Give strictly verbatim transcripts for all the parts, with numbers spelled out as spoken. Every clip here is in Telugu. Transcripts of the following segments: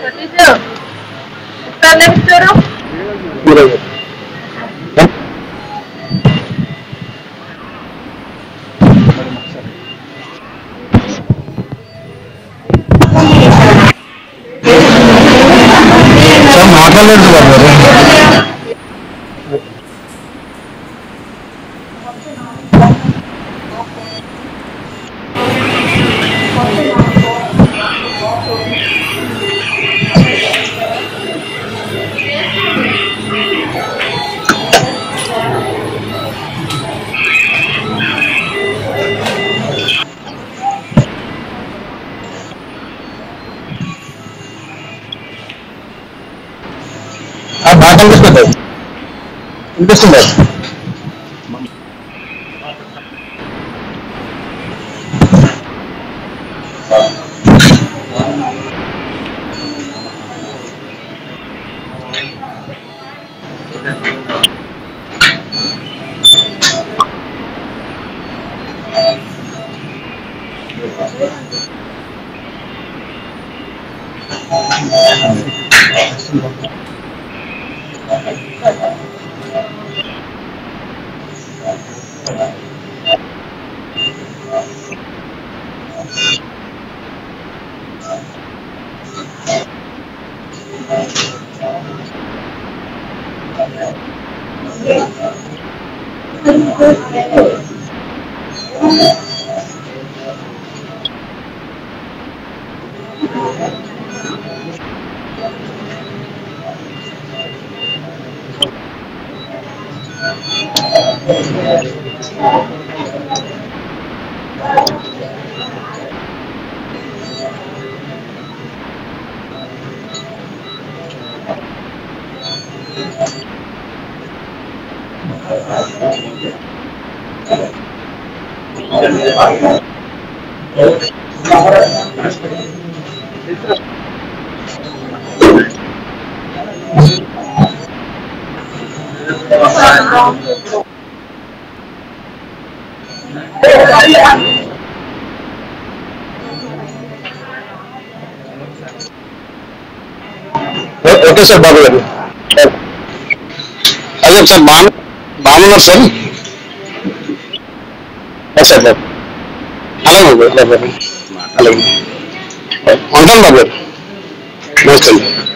సతీష్ ఎక్కడ నెక్స్ట్ మాట్లాడలేదు బాగా కనిపిస్తుంది వినిపిస్తుంది ఓకే సార్ బాబు గారు అదే సార్ బాగా బాగున్నారు సార్ సార్ బాబు అలాగే బాబు అలాగే ఉంటాను బాబు గారు నమస్తే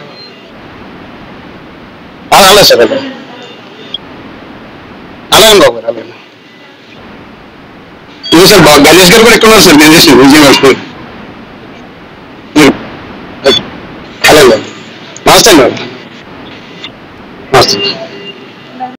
అలాగే సార్ అదే అలాగే బాబు గారు అలాగే ఇదే సార్ బాబు గణేష్ గారు కూడా ఎక్కువ సార్ గణేష్ విజయవాడ అలాగే నమస్తే మేడం నమస్తే